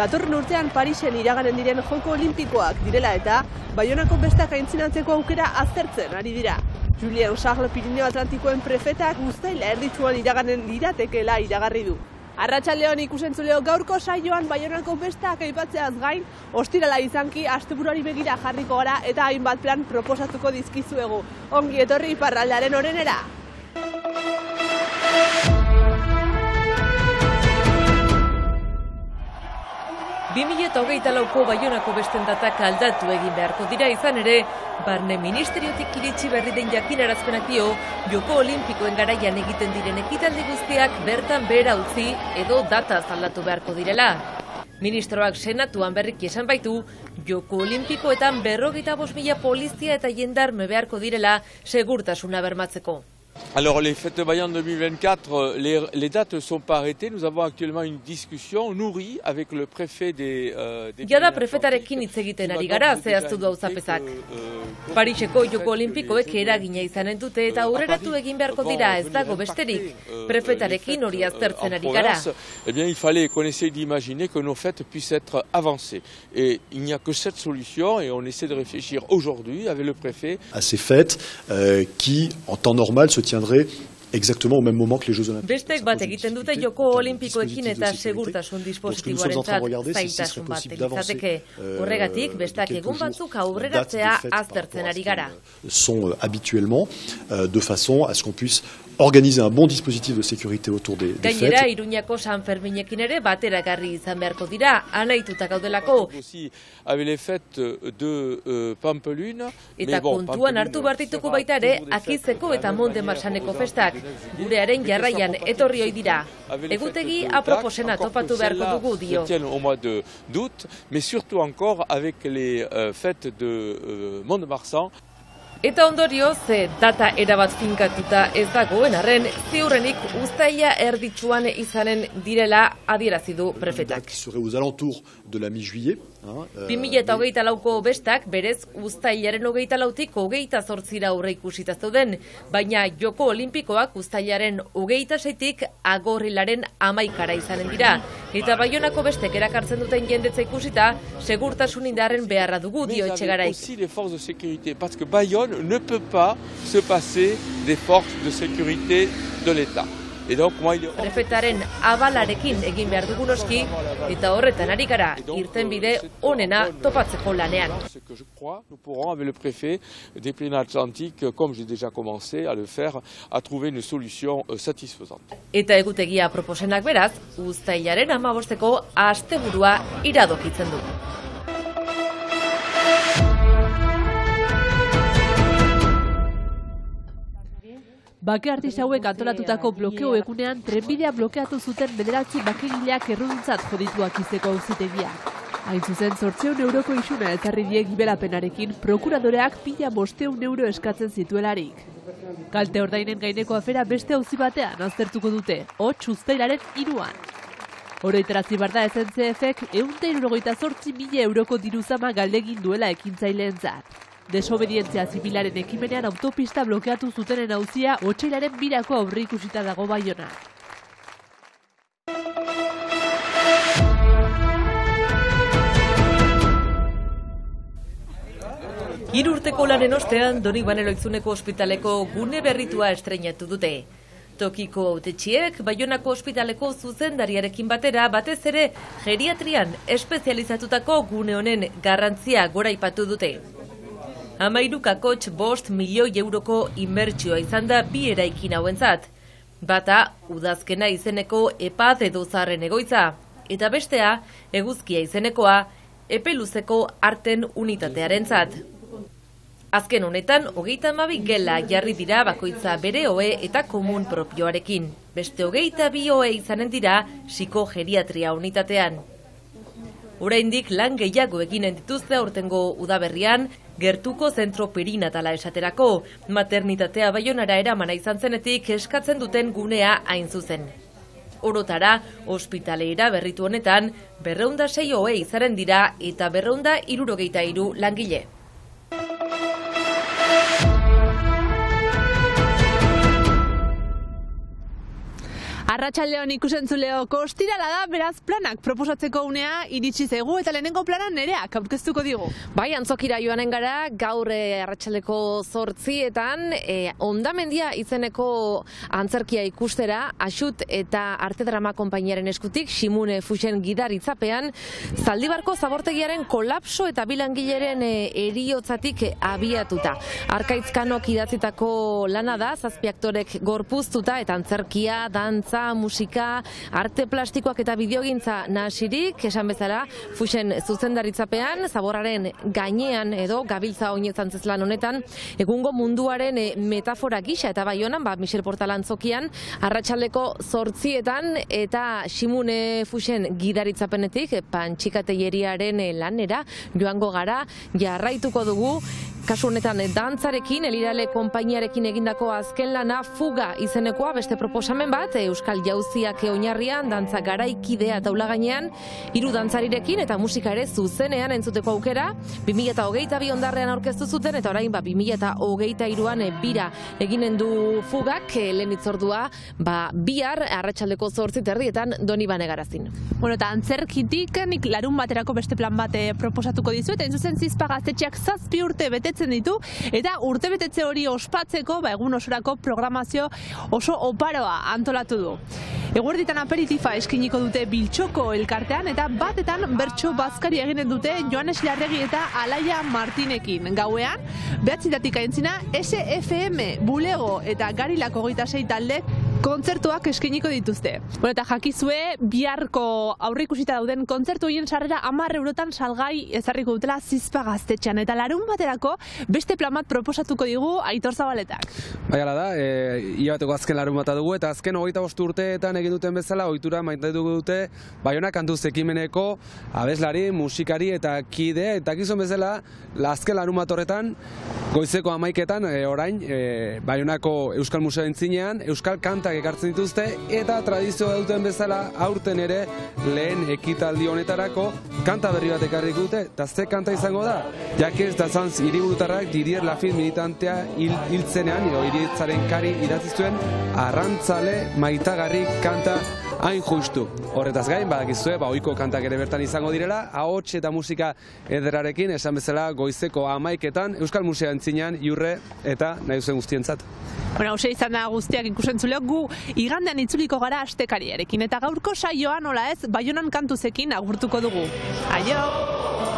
Datorren urtean Parisen iraganen diren Joko Olimpikoak direla eta Baionako bestak aintzinatzeko aukera aztertzen ari dira. Julien Charles Pirineo Atlantikoen prefetak uztaila erditsuan iraganen liratekeela iragarri du. Arratsaldeon ikusentzuleo, gaurko saioan Baionako bestak aipatzeaz gain, ostirala izanki asteburuari begira jarriko gara eta hainbat plan proposatuko dizkizuegu. Ongi etorri iparraldearen orenera! ...2024ko Baionako besten datak aldatu egin beharko dira izan ere, Barne Ministeriotik iritsi berri den jakinarazpenak dio, Joko Olimpikoen garaian egiten diren ekitaldi guztiak bertan behera utzi edo data aldatu beharko direla. Ministroak senatuan berriki esan baitu, Joko Olimpikoetan 45.000 polizia eta jendarme beharko direla segurtasuna bermatzeko. Alors les fêtes de Bayonne 2024, les dates ne sont pas arrêtées. Nous avons actuellement une discussion nourrie avec le préfet des Jada prefetarekin hitz egiten ari gara, zehaztu du auzapezak. Pariseko Joko Olimpikoek eragina izanen dute eta aurreratu egin beharko dira, ez dago besterik. Prefetarekin hori aztertzen ari gara. Eh bien, il fallait qu'on essaye d'imaginer que nos fêtes puissent être avancées. Et il n'y a que cette solution et on essaie de réfléchir aujourd'hui avec le préfet à ces fêtes qui, en temps normal, se tiendrait exactement au même moment que les Jeux Olympiques. Bestek bat egiten dute Joko Olimpikoekin eta segurtasun dispositiboarentzat zailtasun bat izateke. Horregatik, bestak egun batzuk aurreratzea aztertzen ari gara. Sont habituellement de façon à ce qu'on puisse organiser un bon dispositif de sécurité autour des fêtes. Gainera, Iruñako San Ferminekin ere bateragarri izan beharko dira, anaituta gaudelako. Aussi avec les fêtes de Pampelune. Eta kontuan hartu behartituko baita ere, Akizeko eta Mont-de-Marsaneko festak. Gurearen jarraian etorri ohi dira. Egutegi aproposena topatu beharko dugu dio. Au mois d'août, mais surtout encore avec les fêtes de Mont-de-Marsan. Eta ondorioz, data erabat finkatuta ez dagoen arren, ziurrenik uztaila erditsuan izanen direla adierazi du prefetak. 2024ko bestak berez uztailaren 24tik 28ra aurre ikusita zeuden, baina Joko Olimpikoak uztailaren 26tik agorrilaren 11ra izanen dira. Eta Baionako bestek erakartzen duten jendetza ikusita, segurtasun indarren beharra dugu dio Etxegaraik. Parce que Bayonne ne peut pas se passer des forces de sécurité de l'État. Prefetaren abalarekin egin behar dugu noski, eta horretan ari gara irtenbide onena topatzeko lanean. Nous pourrons, avec le préfet des Pyrénées-Atlantiques, comme j'ai déjà commencé à le faire, à trouver une solution satisfaisante. Eta egutegia proposenak beraz, uztailaren 15ko asteburua iradokitzen du. Bake artisauek antolatutako blokeo egunean trenbidea blokeatu zuten 9 bakegileak erruduntzat jodituak izeko auzitegia. Hain zuzen 800 euroko isuna ezarri die gibelapenarekin prokuradoreak 1500 euro eskatzen zituelarik. Kalte ordainen gaineko afera beste auzi batean aztertuko dute, hots uztailaren 3an. Oroitarazi barda SNCF-ek 178.000 euroko diruzama galdegin duela ekintzaileentzat. Desobedientzia zibilaren ekimenean autopista blokeatu zutenen auzia otsailaren 2ko aurreikusita dago Baionan. Hiru urteko lanen ostean Donibane Loizuneko ospitaleko gune berritua estreinatu dute. Tokiko hautetxiek Baionako ospitaleko zuzendariarekin batera batez ere geriatrian espezializatutako gune honen garrantzia goraipatu dute. 13,5 milioi euroko inbertsioa izan da bi eraikin hauentzat. Bata, udazkena izeneko epaz edo zaharren egoitza, eta bestea, eguzkia izenekoa, epeluzeko arten unitatearentzat. Azken honetan, 32 gela jarri dira bakoitza bere ohe eta komun propioarekin. Beste 22 ohe izanen dira psikogeriatria unitatean. Oraindik lan gehiago eginen dituzte aurtengo udaberrian, gertuko zentro perinatala esaterako, maternitatea Baionara eramana izan zenetik eskatzen duten gunea hain zuzen. Orotara, ospitaleera berritu honetan, 206 ohe izaren dira eta 263 langile. Arratsaldeon ikusentzuleko ostirala da, beraz planak proposatzeko unea iritsi zaigu eta lehenengo plana Nereak aurkeztuko digu. Bai, antzokira joanen gara, gaur arratsaldeko 8:00etan Hondamendia izeneko antzerkia ikustera, Axut eta Arte Drama konpainiaren eskutik, Ximune Fuxen gidaritzapean, Zaldibarko zabortegiaren kolapso eta bilangileren heriotzatik abiatuta. Arkaitzkanok idatzitako lana da, 7 aktorek gorpuztuta eta antzerkia, dantza, musika, arte plastikoak eta bideogintza nahasirik, esan bezala, Fuxen zuzendaritzapean, zaborraren gainean edo gabiltza oinezantzez lan honetan, egungo munduaren metafora gisa eta Baionan, Michel Portal antzokian, arratsaldeko 8:00etan eta Ximune Fuxen gidaritzapenetik, Pantxikateieriaren lanera joango gara, jarraituko dugu, kasu honetan dantzarekin, Elirale konpainiarekin egindako azken lana Fuga izenekoa, beste proposamen bat, Euskal Jauziak oinarrian, dantza garaikidea taula gainean, 3 dantzarirekin eta musika ere zuzenean entzuteko aukera, 2022 ondarrean aurkeztu zuten eta orain 2023an bira eginen du Fugak, lehen hitzordua, bihar arratsaldeko 8:30etan Donibane Garazin. Bueno, eta antzerkitik nik larun baterako beste plan bat proposatuko dizuet, entzuzen Zizpa Gaztetxeak 7 urte betetzen ditu, eta urte betetze hori ospatzeko, egun osorako programazio oso oparoa antolatu du. Eguerditan aperitifa eskiniko dute Biltxoko elkartean eta batetan bertso bazkari eginen dute Joanes Larregi eta Alaia Martinekin. Gauean, 9:00 aintzina SFM, Bulego eta Garilako 26 talde kontzertuak eskiniko dituzte. Bueno, eta jakizue biharko aurreikusita dauden kontzertu horien sarrera 10 eurotan salgai ezarriko dutela Zizpa Gaztetxean. Eta larun baterako beste plan bat proposatuko digu Aitor Zabaletak. Bai, hala da, hilabateko azken larun bata dugu eta azken 25 urteetan egin duten bezala ohitura maitatuko dute Baiona kantuz ekimeneko abeslari, musikari eta kide, eta gizon bezala azken larun bat horretan goizeko 11:00etan orain Baionako Euskal Museo entzinean Euskal kantak ekartzen dituzte eta tradizioa duten bezala aurten ere lehen ekitaldi honetarako kanta berri bat ekarriko dute, eta ze kanta izango da? Jakez da Sanz hiriburutarrak Didier Lafit militantea hiltzenean edo hiritzaren kari idatzi zuen Arrantzale maitagarri kanta hain justu. Horretaz gain, badakizue, ohiko kantak ere bertan izango direla, ahots eta musika ederrarekin, esan bezala goizeko 11:00etan Euskal Museo entzinean Iurre eta nahi duzen guztientzat. Bueno, hause izan da guztiak ikusentzuleo, gu igandean itzuliko gara astekariarekin, eta gaurko saioa nola ez, Baionan kantuzekin agurtuko dugu. Aio!